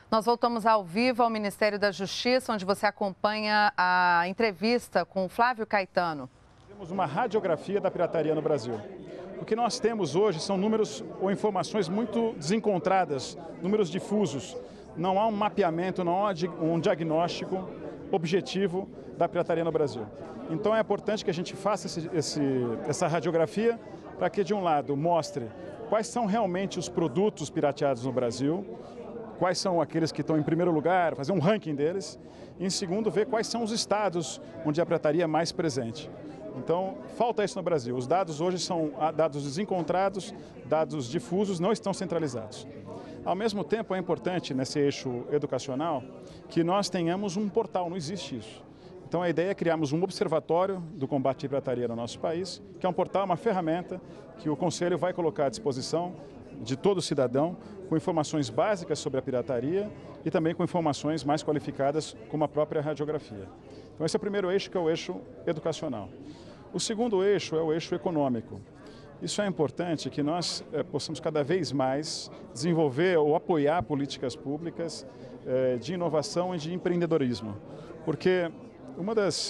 Nós voltamos ao vivo ao Ministério da Justiça, onde você acompanha a entrevista com o Flávio Caetano. Temos uma radiografia da pirataria no Brasil. O que nós temos hoje são números ou informações muito desencontradas, números difusos. Não há um mapeamento, não há um diagnóstico objetivo da pirataria no Brasil. Então é importante que a gente faça essa radiografia para que, de um lado, mostre quais são realmente os produtos pirateados no Brasil, quais são aqueles que estão em primeiro lugar, fazer um ranking deles, e em segundo, ver quais são os estados onde a pirataria é mais presente. Então, falta isso no Brasil. Os dados hoje são dados desencontrados, dados difusos, não estão centralizados. Ao mesmo tempo, é importante, nesse eixo educacional, que nós tenhamos um portal, não existe isso. Então, a ideia é criarmos um observatório do combate à pirataria no nosso país, que é um portal, uma ferramenta que o Conselho vai colocar à disposição de todo cidadão, com informações básicas sobre a pirataria e também com informações mais qualificadas, como a própria radiografia. Então, esse é o primeiro eixo, que é o eixo educacional. O segundo eixo é o eixo econômico. Isso é importante que nós possamos cada vez mais desenvolver ou apoiar políticas públicas de inovação e de empreendedorismo. Porque um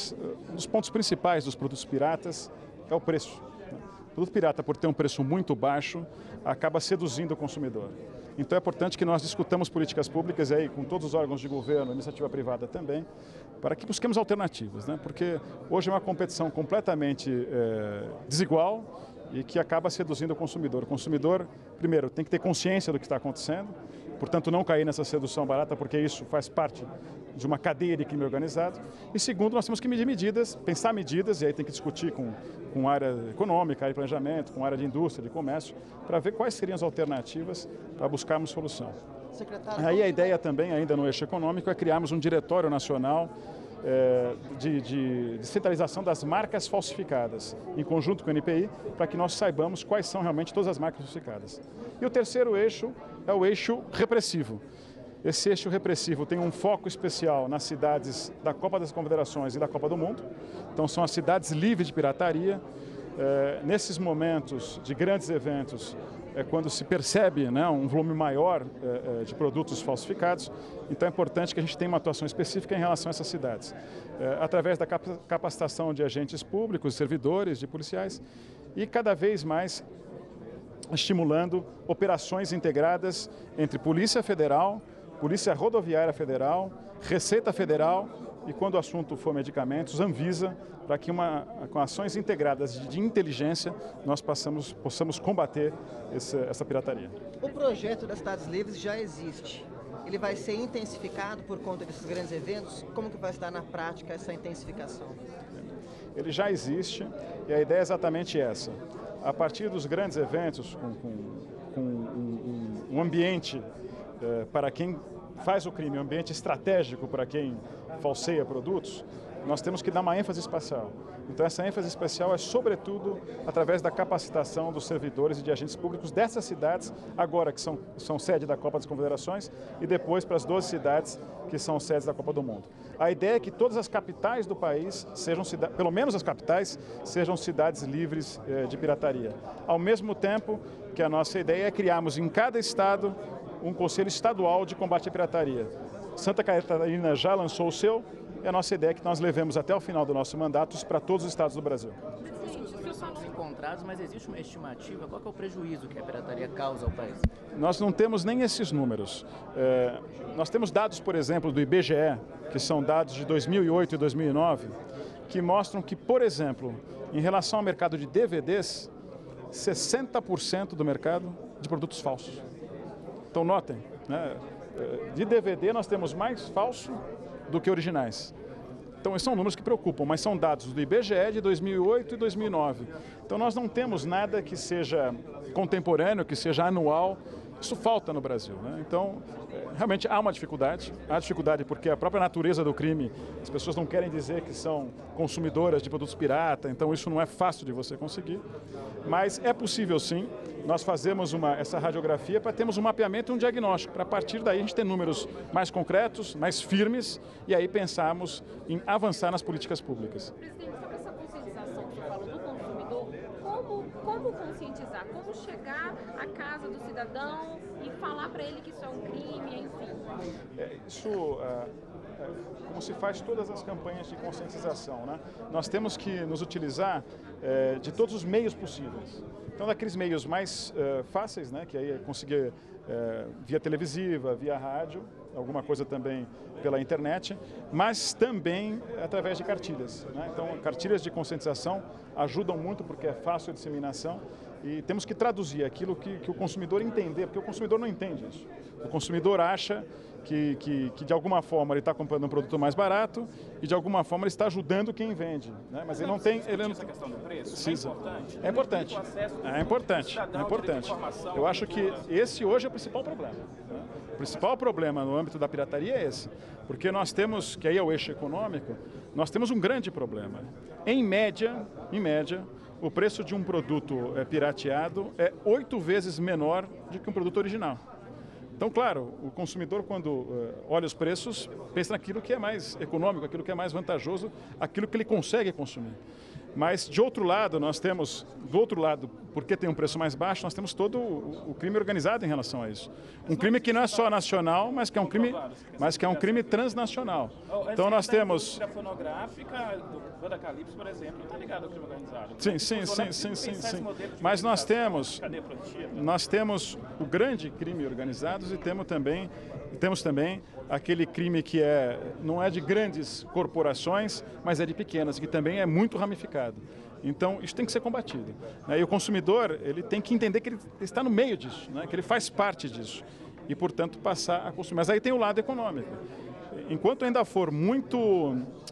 dos pontos principais dos produtos piratas é o preço. O produto pirata, por ter um preço muito baixo, acaba seduzindo o consumidor. Então é importante que nós discutamos políticas públicas, e aí, com todos os órgãos de governo, iniciativa privada também, para que busquemos alternativas, né? Porque hoje é uma competição completamente desigual e que acaba seduzindo o consumidor. O consumidor, primeiro, tem que ter consciência do que está acontecendo, portanto não cair nessa sedução barata, porque isso faz parte de uma cadeia de crime organizado. E segundo, nós temos que medir medidas, pensar medidas, e aí tem que discutir com a área econômica, área de planejamento, com a área de indústria, de comércio, para ver quais seriam as alternativas para buscarmos solução. Aí a ideia também, ainda no eixo econômico, é criarmos um diretório nacional de centralização das marcas falsificadas, em conjunto com o NPI, para que nós saibamos quais são realmente todas as marcas falsificadas. E o terceiro eixo é o eixo repressivo. Esse eixo repressivo tem um foco especial nas cidades da Copa das Confederações e da Copa do Mundo. Então são as cidades livres de pirataria. Nesses momentos de grandes eventos, é quando se percebe, né, um volume maior de produtos falsificados. Então é importante que a gente tenha uma atuação específica em relação a essas cidades, através da capacitação de agentes públicos, servidores, de policiais, e cada vez mais estimulando operações integradas entre Polícia Federal, Polícia Rodoviária Federal, Receita Federal e, quando o assunto for medicamentos, Anvisa, para que com ações integradas de inteligência nós possamos combater essa pirataria. O projeto das cidades livres já existe. Ele vai ser intensificado por conta desses grandes eventos? Como que vai estar na prática essa intensificação? Ele já existe e a ideia é exatamente essa. A partir dos grandes eventos, com um ambiente para quem faz o crime, um ambiente estratégico para quem falseia produtos, nós temos que dar uma ênfase especial. Então essa ênfase especial é sobretudo através da capacitação dos servidores e de agentes públicos dessas cidades, agora que são sede da Copa das Confederações, e depois para as 12 cidades que são sedes da Copa do Mundo. A ideia é que todas as capitais do país sejam pelo menos as capitais, sejam cidades livres de pirataria. Ao mesmo tempo que a nossa ideia é criarmos em cada estado um Conselho Estadual de Combate à Pirataria. Santa Catarina já lançou o seu, e a nossa ideia é que nós levemos até o final do nosso mandato isso para todos os estados do Brasil. Os números são desencontrados, mas existe uma estimativa? Qual que é o prejuízo que a pirataria causa ao país? Nós não temos nem esses números. Nós temos dados, por exemplo, do IBGE, que são dados de 2008 e 2009, que mostram que, por exemplo, em relação ao mercado de DVDs, 60% do mercado de produtos falsos. Então notem, né? De DVD nós temos mais falso do que originais. Então esses são números que preocupam, mas são dados do IBGE de 2008 e 2009. Então nós não temos nada que seja contemporâneo, que seja anual. Isso falta no Brasil, né? Então, realmente há uma dificuldade. Há dificuldade porque a própria natureza do crime, as pessoas não querem dizer que são consumidoras de produtos pirata, então isso não é fácil de você conseguir. Mas é possível sim, nós fazemos essa radiografia para termos um mapeamento e um diagnóstico, para a partir daí a gente ter números mais concretos, mais firmes, e aí pensarmos em avançar nas políticas públicas. Presidente, sobre essa conscientização que você falou do consumidor, como como conscientizar, como chegar à casa do cidadão e falar para ele que isso é um crime, enfim. Como se faz todas as campanhas de conscientização, né? Nós temos que nos utilizar de todos os meios possíveis. Então, daqueles meios mais fáceis, né, que aí é conseguir via televisiva, via rádio, alguma coisa também pela internet, mas também através de cartilhas, né? Então, cartilhas de conscientização ajudam muito porque é fácil a disseminação e temos que traduzir aquilo que o consumidor entender, porque o consumidor não entende isso. O consumidor acha que de alguma forma ele está comprando um produto mais barato e de alguma forma ele está ajudando quem vende, né? Mas ele não tem... Essa questão do preço precisa. É importante. É importante. Eu acho que esse hoje é o principal problema, né? O principal problema no âmbito da pirataria é esse, porque nós temos, que aí é o eixo econômico, nós temos um grande problema. Em média, o preço de um produto pirateado é 8 vezes menor do que um produto original. Então, claro, o consumidor, quando olha os preços, pensa naquilo que é mais econômico, aquilo que é mais vantajoso, aquilo que ele consegue consumir. Mas, de outro lado, nós temos, porque tem um preço mais baixo, nós temos todo o crime organizado em relação a isso. Um crime que não é só nacional, mas que é um crime transnacional. Então, nós temos... A indústria fonográfica do Banda Calypso, por exemplo, está ligada ao crime organizado. Sim. Mas nós temos o grande crime organizado e temos também aquele crime que não é de grandes corporações, mas é de pequenas, que também é muito ramificado. Então, isso tem que ser combatido, né? E o consumidor, ele tem que entender que ele está no meio disso, né? Que ele faz parte disso e, portanto, passar a consumir. Mas aí tem o lado econômico. Enquanto ainda for muito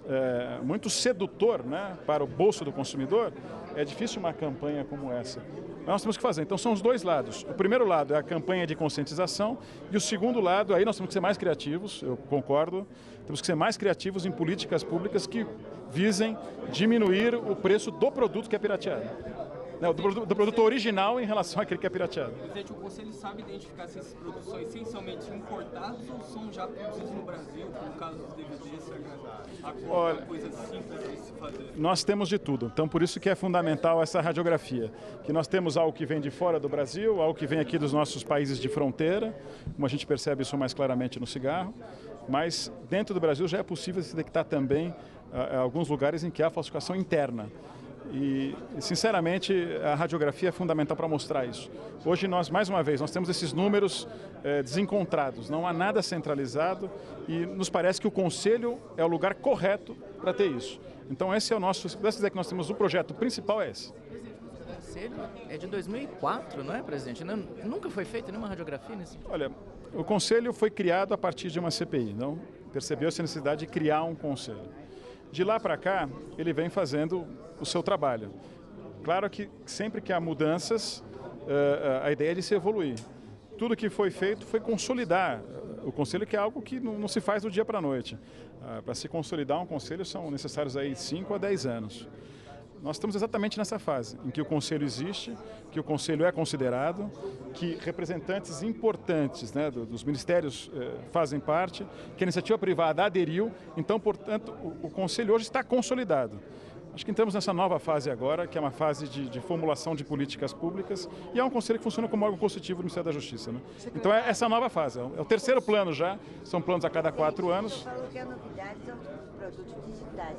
sedutor, né, para o bolso do consumidor, é difícil uma campanha como essa. Mas nós temos que fazer. Então, são os dois lados. O primeiro lado é a campanha de conscientização e o segundo lado, aí nós temos que ser mais criativos, eu concordo, temos que ser mais criativos em políticas públicas que visem diminuir o preço do produto que é pirateado. Né, do produto original em relação àquele que é pirateado. Presidente, o Conselho sabe identificar se essas produtos são essencialmente importadas ou são já produzidos no Brasil, como o caso dos DVDs, Olha, coisa simples de se fazer? Nós temos de tudo, então por isso que é fundamental essa radiografia, que nós temos algo que vem de fora do Brasil, algo que vem aqui dos nossos países de fronteira, como a gente percebe isso mais claramente no cigarro, mas dentro do Brasil já é possível se detectar também alguns lugares em que há falsificação interna. E, sinceramente, a radiografia é fundamental para mostrar isso. Hoje, mais uma vez, nós temos esses números desencontrados, não há nada centralizado e nos parece que o Conselho é o lugar correto para ter isso. Então, esse é o nosso, se pudesse dizer que nós temos o projeto principal é esse. O Conselho é de 2004, não é, presidente? Nunca foi feita nenhuma radiografia nesse? Olha, o Conselho foi criado a partir de uma CPI, não percebeu-se a necessidade de criar um Conselho. De lá para cá, ele vem fazendo o seu trabalho. Claro que sempre que há mudanças, a ideia é de se evoluir. Tudo que foi feito foi consolidar o Conselho, que é algo que não se faz do dia para a noite. Para se consolidar um Conselho são necessários aí 5 a 10 anos. Nós estamos exatamente nessa fase, em que o Conselho existe, que o Conselho é considerado, que representantes importantes, né, dos ministérios fazem parte, que a iniciativa privada aderiu, então, portanto, o Conselho hoje está consolidado. Acho que entramos nessa nova fase agora, que é uma fase de formulação de políticas públicas, e é um Conselho que funciona como órgão consultivo do Ministério da Justiça, né? Então é essa nova fase, é o terceiro plano já, são planos a cada 4 anos. Você falou que a novidade são os produtos digitais,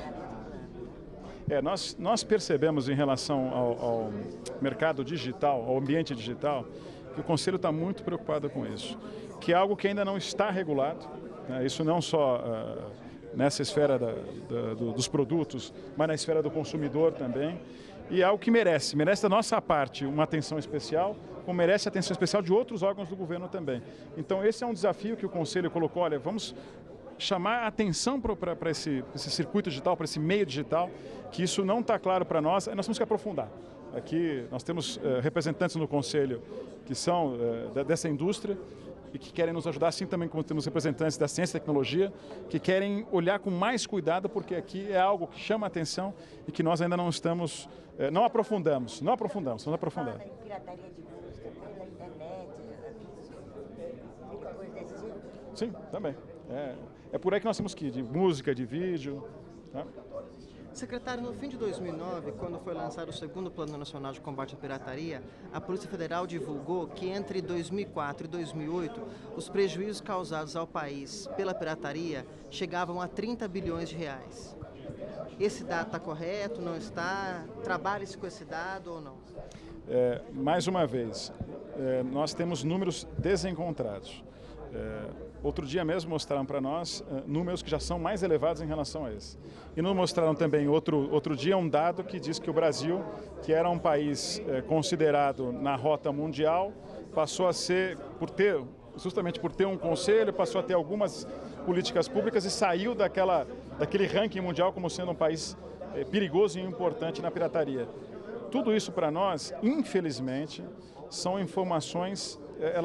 nós percebemos em relação ao mercado digital, ao ambiente digital, que o Conselho está muito preocupado com isso, que é algo que ainda não está regulado, né? Isso não só nessa esfera dos produtos, mas na esfera do consumidor também, e é algo que merece da nossa parte uma atenção especial, como merece atenção especial de outros órgãos do governo também. Então esse é um desafio que o Conselho colocou, olha, vamos chamar a atenção para esse circuito digital, para esse meio digital, que isso não está claro para nós, nós temos que aprofundar. Aqui nós temos representantes no Conselho que são dessa indústria e que querem nos ajudar, assim também como temos representantes da ciência e tecnologia, que querem olhar com mais cuidado, porque aqui é algo que chama a atenção e que nós ainda não estamos, não aprofundamos, vamos aprofundar. Pirataria de música pela internet, coisa desse tipo? Sim, também. É por aí que nós temos que ir, de música, de vídeo. Tá? Secretário, no fim de 2009, quando foi lançado o segundo Plano Nacional de Combate à Pirataria, a Polícia Federal divulgou que entre 2004 e 2008, os prejuízos causados ao país pela pirataria chegavam a 30 bilhões de reais. Esse dado está correto, não está? Trabalha-se com esse dado ou não? Mais uma vez, nós temos números desencontrados. Outro dia mesmo mostraram para nós números que já são mais elevados em relação a esse. E nos mostraram também outro dia um dado que diz que o Brasil, que era um país considerado na rota mundial, passou a ser, justamente por ter um conselho, passou a ter algumas políticas públicas e saiu daquele ranking mundial como sendo um país perigoso e importante na pirataria. Tudo isso para nós, infelizmente, são informações,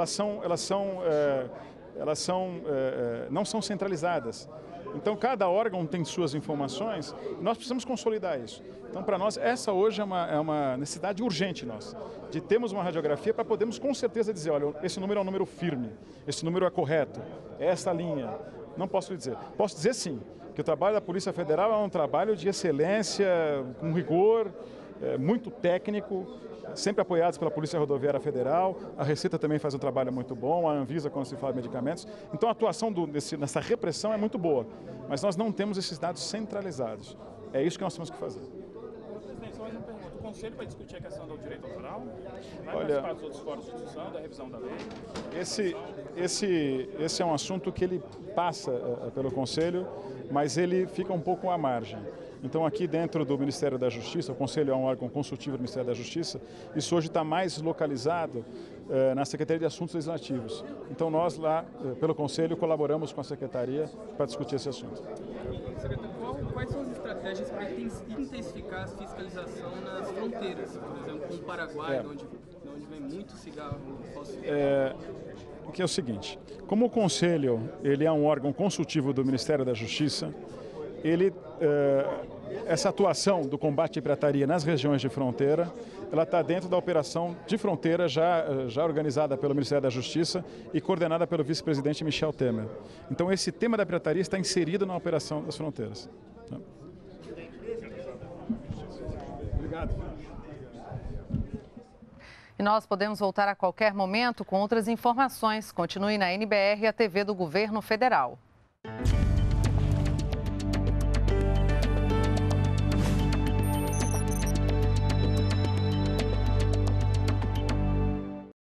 não são centralizadas. Então, cada órgão tem suas informações e nós precisamos consolidar isso. Então, para nós, essa hoje é uma necessidade urgente nossa, de termos uma radiografia para podermos com certeza dizer, olha, esse número é um número firme, esse número é correto, é essa linha. Não posso lhe dizer. Posso dizer sim, que o trabalho da Polícia Federal é um trabalho de excelência, com rigor, muito técnico, sempre apoiados pela Polícia Rodoviária Federal. A Receita também faz um trabalho muito bom, a Anvisa quando se fala de medicamentos. Então a atuação nessa repressão é muito boa, mas nós não temos esses dados centralizados. É isso que nós temos que fazer. Presidente, só mais uma pergunta. O Conselho vai discutir a questão do direito autoral? Vai Olha, participar dos outros fóruns de discussão, da revisão da lei? Esse é um assunto que ele passa pelo Conselho, mas ele fica um pouco à margem. Então, aqui dentro do Ministério da Justiça, o Conselho é um órgão consultivo do Ministério da Justiça, isso hoje está mais localizado na Secretaria de Assuntos Legislativos. Então, nós lá, pelo Conselho, colaboramos com a Secretaria para discutir esse assunto. Secretário, quais são as estratégias para intensificar a fiscalização nas fronteiras, por exemplo, com o Paraguai, onde vem muito cigarro falsificado? Que é o seguinte, como o Conselho ele é um órgão consultivo do Ministério da Justiça, essa atuação do combate à pirataria nas regiões de fronteira, ela está dentro da operação de fronteira já organizada pelo Ministério da Justiça e coordenada pelo vice-presidente Michel Temer. Então esse tema da pirataria está inserido na operação das fronteiras. Obrigado. E nós podemos voltar a qualquer momento com outras informações. Continue na NBR, a TV do Governo Federal.